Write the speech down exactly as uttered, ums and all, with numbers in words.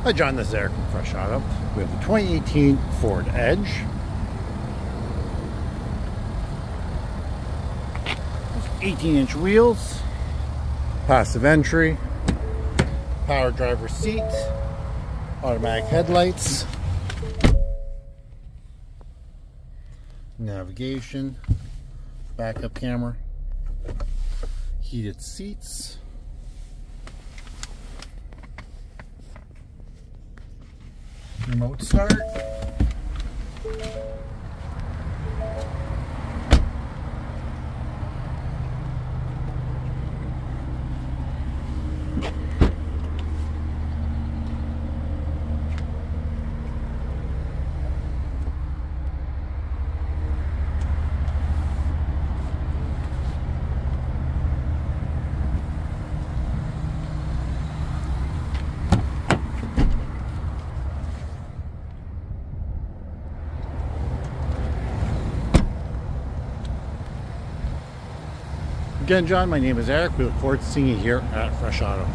Hi John, this is Eric from Fresh Auto. We have the twenty eighteen Ford Edge. eighteen inch wheels, passive entry, power driver seat, automatic headlights, navigation, backup camera, heated seats, remote start, Again, John, my name is Eric. We look forward to seeing you here at Fresh Auto.